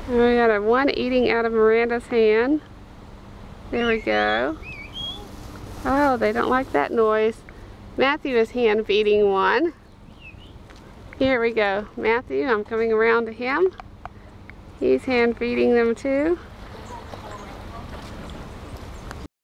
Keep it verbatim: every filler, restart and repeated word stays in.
And we got a one eating out of Miranda's hand. There we go. Oh, they don't like that noise. Matthew is hand feeding one. Here we go. Matthew, I'm coming around to him. He's hand feeding them too.